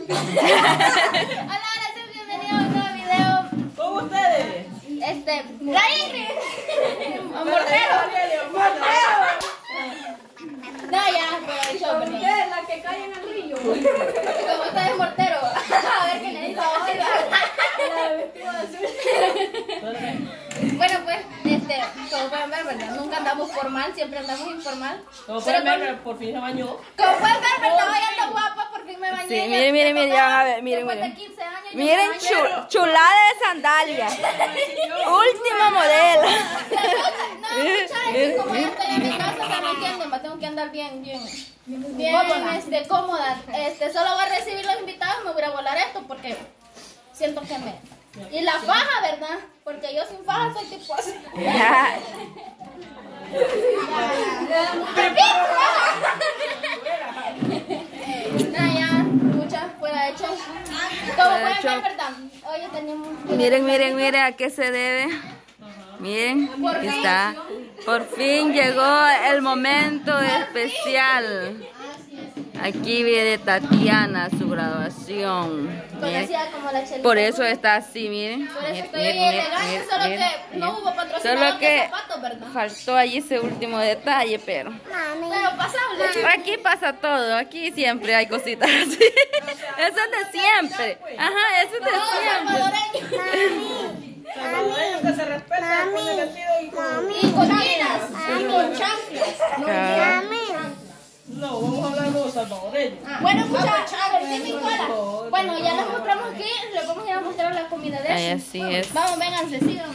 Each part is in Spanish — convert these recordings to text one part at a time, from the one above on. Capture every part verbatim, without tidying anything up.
Hola, hola, bienvenidos a un nuevo video. ¿Cómo ustedes? Este, la Ingrid. Mortero. Mortero. No, ya, pero el show, perdón. Usted es la que cae en el río. Como usted es mortero. A ver qué le dice a hoy. La vestido azul. Bueno, pues, este, como pueden ver, ¿verdad? Nunca andamos formal, siempre andamos informal. Como Pero pueden con- ver, por fin se bañó. Como pueden ver, me estaba yendo guapa, por fin me bañé. Sí, ya- miren, miren, ya miren, tocaba, ya, a ver, miren, después de miren. quince años, yo Miren, me bañé. chu- chulada de sandalia. Último modelo. No, muchachos, es que como ya estoy en mi casa, ya me entienden, va, tengo que andar bien, bien, bien, este, cómoda. Este, solo voy a recibir los invitados, me voy a volar esto porque siento que me... Y la faja, ¿verdad? Porque yo sin faja soy tipo así. No, ya, muchas fuera de hecho. Como pueden ver, show. ¿verdad? Hoy tenemos... Miren, miren, miren a qué se debe. Miren, aquí está. Por fin llegó el momento especial. Aquí viene Tatiana, su graduación. Miren. Conocida como la Chelita. Por eso está así, miren. Por eso Miren, estoy miren, elegante, miren, solo miren, que no miren. hubo patrocinador Solo de que zapatos, ¿verdad? faltó allí ese último detalle, pero Pero pasable. aquí pasa todo, aquí siempre hay cositas así. Eso es de siempre. Ajá, eso es de siempre. Salvadoreños que se respetan con el vestido y con... Y con chinas. Y con chanclas. Cabal. No, vamos a hablar de los salvadoreños. Bueno, muchachos, a ver, dime cola. Bueno, ya les mostramos aquí, les vamos a ir a mostrar la comida de Ay, ellos. así es. Vamos, vénganse, síganme.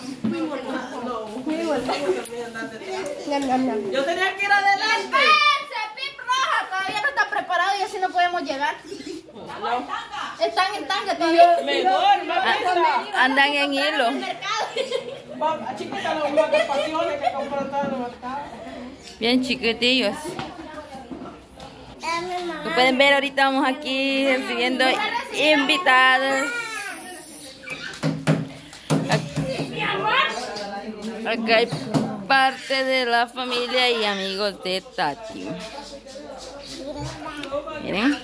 Yo tenía que ir adelante. ¡Espérense, Pip Roja! Todavía no está preparado y así no podemos llegar. Están en tanga todavía. Mejor, más pista. Andan en hilo. En el mercado. Va, chiquita, las unas pasiones que compran todas las mercados. Bien chiquitillos. Como pueden ver, ahorita vamos aquí recibiendo invitados. Acá hay parte de la familia y amigos de Tati. Miren.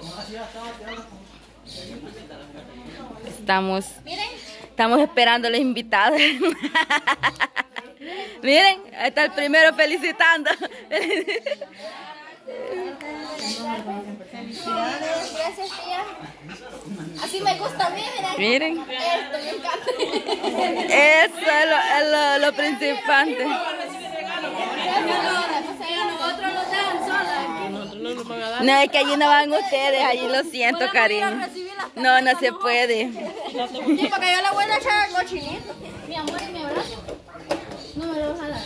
Estamos, estamos esperando a los invitados. Miren, ahí está el primero felicitando. Gracias, tía. Así me gusta a mí, miren. Miren, Esto me encanta. eso es lo, es lo, lo principante. Nosotros lo dan sola. No, es que allí no van ustedes, allí lo siento, cariño. No, no se puede. Sí, porque yo le voy a echar cochinito. Mi amor y mi abrazo. No me lo jalan.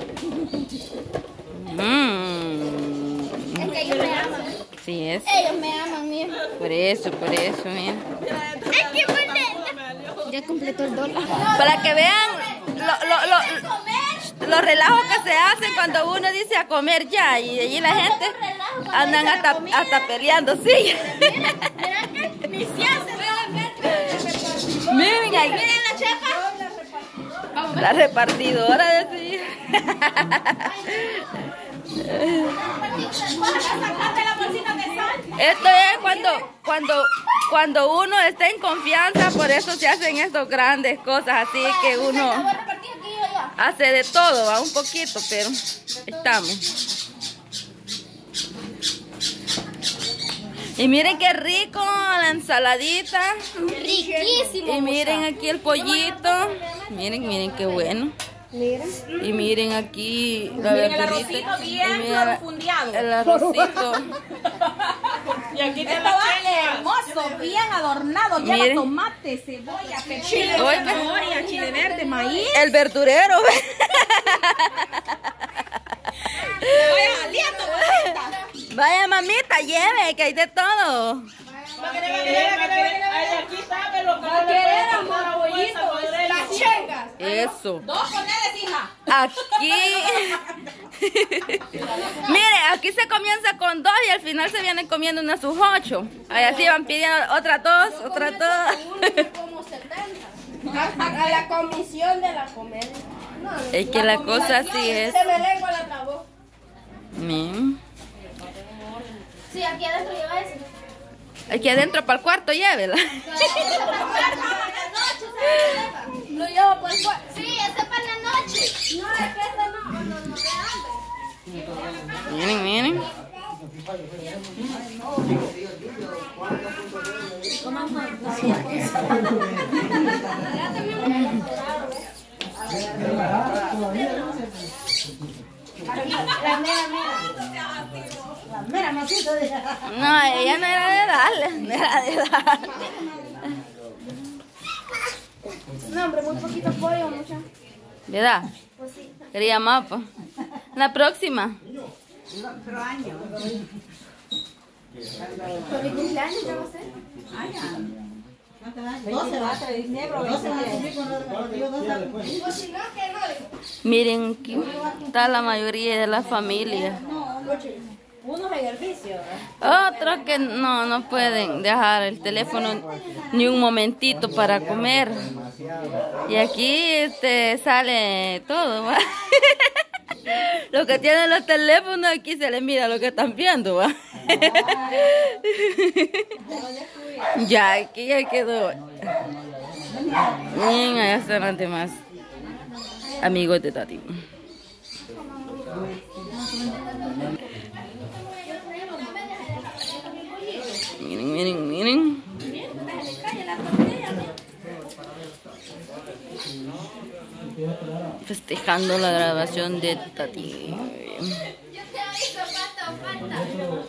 Mm. Es que ellos me aman. Sí es. Ellos me aman, mira. Por eso, por eso, mira. ¡Ay, qué bonito! Ya completó el dólar. Para que vean lo, lo, lo, los relajos que se hacen cuando uno dice a comer ya. Y allí la gente andan hasta, hasta peleando, sí. Mira que ni se hace. Miren ahí. Miren la chepa. La repartidora de sí. Esto es cuando, cuando, cuando uno está en confianza, por eso se hacen estas grandes cosas, así que uno hace de todo, va un poquito, pero estamos. Y miren qué rico la ensaladita. Riquísimo. Y miren aquí el pollito. Miren, miren qué bueno. Y miren aquí la Miren el verdurita. arrocito bien Y miren profundiado. el arrocito. Y aquí te Esto la va hermoso, bien adornado. Lleva Miren. tomate, cebolla, pepino, Oiga. zanahoria, chile verde, maíz. El verdurero. Vaya aliento, mamita. Vaya mamita, lleve, que hay de todo. Va a querer, va a querer, va a querer, va a querer. Aquí sabe lo que Va a le querer pasa amor, a un buen pollito, salvadoreño. las chengas. Eso. Dos ponedes, hija. Aquí. Mire, aquí se comienza con dos y al final se vienen comiendo unas sus ocho. Ahí así van pidiendo otras dos, otras dos. Como setenta. A, a la comisión de la comedia. No, Es que la cosa así es. se me lengua la trabó. Miren. Sí, aquí adentro lleva ese. Aquí adentro para el cuarto, llévela. Lo llevo por el cuarto. Sí, ese para la noche. No, es que ese no, no, no, no, de hambre. Miren, miren. No, ella no era de darle, no era de darle. No, hombre, muy poquito pollo, mucho. ¿Verdad? Pues sí. Quería más, pues. La próxima. Otro año. ¿Por mi cumpleaños ya va a ser? Ah, ya. doce va a ser diciembre, doce va a ser Miren, aquí está la mayoría de la familia. unos ejercicios. Otros que no, no pueden dejar el teléfono ni un momentito para comer. Y aquí este, sale todo, ¿va? Los que tienen los teléfonos aquí se les mira lo que están viendo, ¿va? Ya, aquí ya quedó. Bien, allá están los demás amigos de Tati. Miren, miren, miren. Festejando la grabación de Tati. Yo te aviso, falta, falta.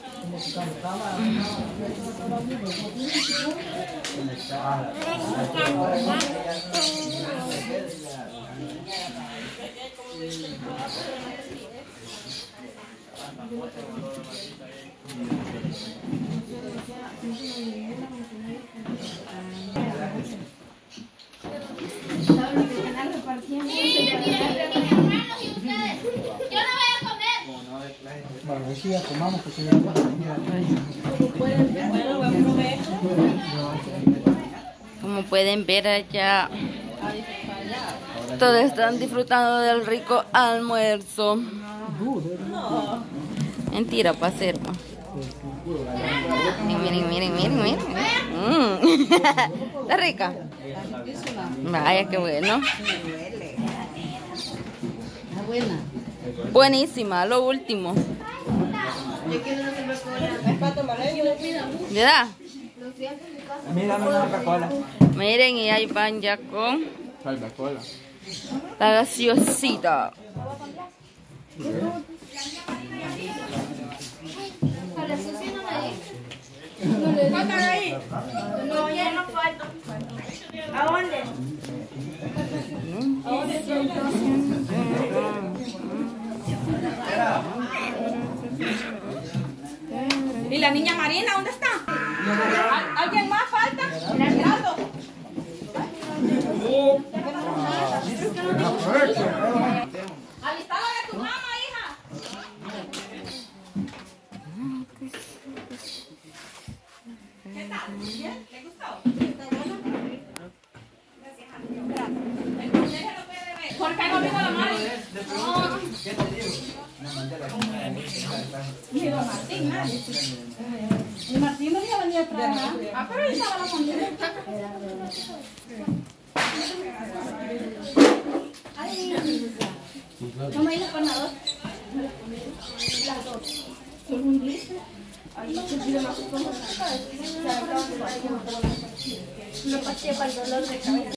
Bueno, ahí sí ya tomamos porque ya no Como pueden ver allá, todos están disfrutando del rico almuerzo. Mentira, para hacer. Miren, miren, miren, miren. Mm. ¿Está rica? Vaya, qué bueno. Está buena. Buenísima, lo último. ¿Verdad? Mira, una Coca-Cola. Miren, y ahí van ya con Coca-Cola. la gaseosita. ¿Faltan ahí? No, ya no falta. ¿A dónde? ¿Y la niña Marina dónde está? ¿Al- ¿Alguien más falta? Gerardo. Alistala de tu mamá, hija. ¿Qué tal? ¿Bien? ¿Le gustó? ¿Está bueno? Gracias, amigo. Entonces se lo puede ver. ¿Por qué no vino la madre? ¿Qué te digo? Ni don Martín, nadie. Y Martín no iba a venir a trabajar. Ah, pero ahí estaba la familia. ¿No me dijo con la dos? Las dos. ¿Con un gliste? Ay, no se pide más como. Una pastilla para el dolor de cabeza.